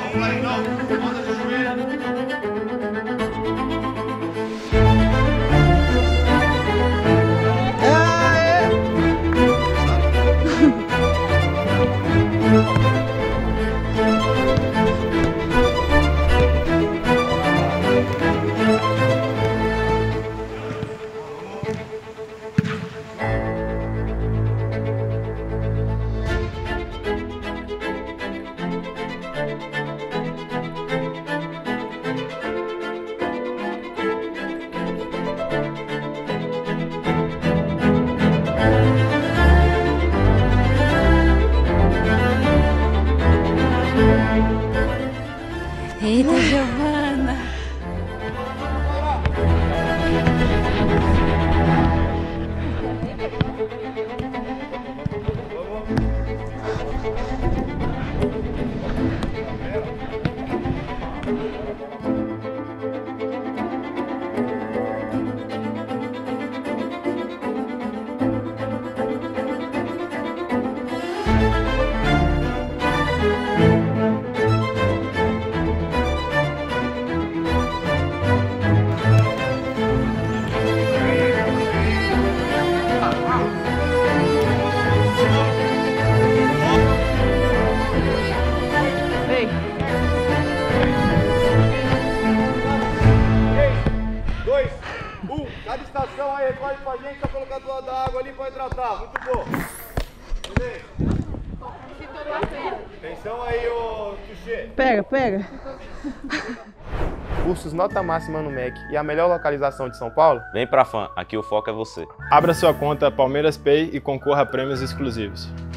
Eita, Giovana! Cada estação aí, recolhe pra gente, tá colocando do lado da água ali pra hidratar. Muito bom. Beleza? Atenção aí, ô Tuxê. Pega. Cursos nota máxima no MEC e a melhor localização de São Paulo? Vem pra FAM, aqui o foco é você. Abra sua conta Palmeiras Pay e concorra a prêmios exclusivos.